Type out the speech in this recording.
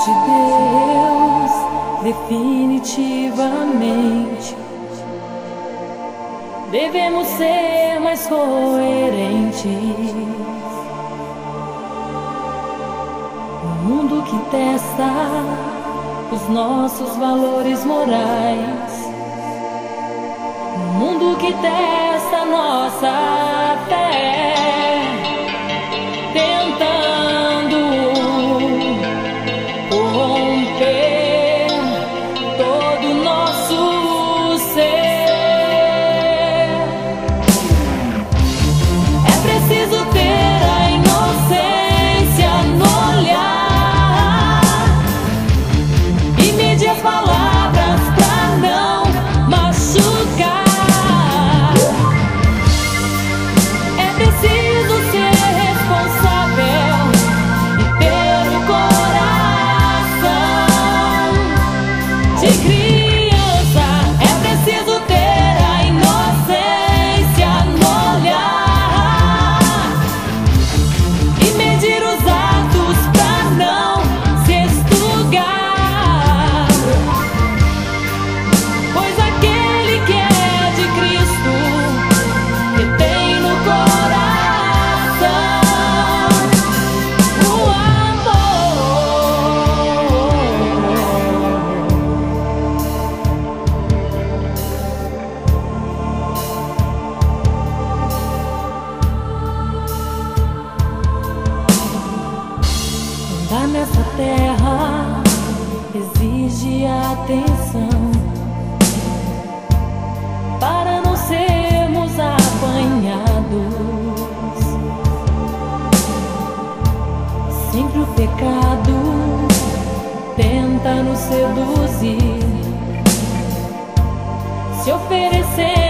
de Deus, definitivamente devemos ser mais coerentes. Um mundo que testa os nossos valores morais, um mundo que testa a nossa fé, tentando corromper todo o nosso ser. É preciso ter a inocência no olhar e medir as palavras pra não machucar. É preciso ser responsável e ter o coração de criança. É preciso ter a inocência no olhar e medir os atos pra não se estrugar. Pois aquele que é de Cristo retém no coração o amor. Andar nessa terra exige atenção para não sermos apanhados. Sempre o pecado tenta nos seduzir, se oferecer